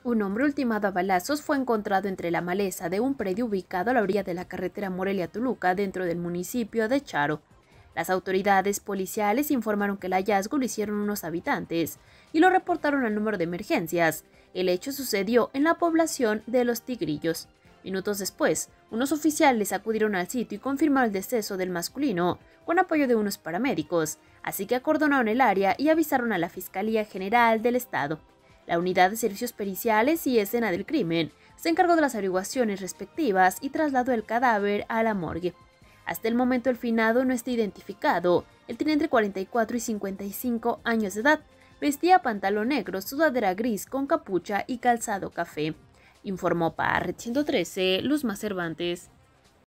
Un hombre ultimado a balazos fue encontrado entre la maleza de un predio ubicado a la orilla de la carretera Morelia-Toluca, dentro del municipio de Charo. Las autoridades policiales informaron que el hallazgo lo hicieron unos habitantes y lo reportaron al número de emergencias. El hecho sucedió en la población de Los Tigrillos. Minutos después, unos oficiales acudieron al sitio y confirmaron el deceso del masculino, con apoyo de unos paramédicos, así que acordonaron el área y avisaron a la Fiscalía General del Estado. La unidad de servicios periciales y escena del crimen se encargó de las averiguaciones respectivas y trasladó el cadáver a la morgue. Hasta el momento el finado no está identificado. Él tiene entre 44 y 55 años de edad. Vestía pantalón negro, sudadera gris con capucha y calzado café. Informó para Red 113, Luzma Cervantes.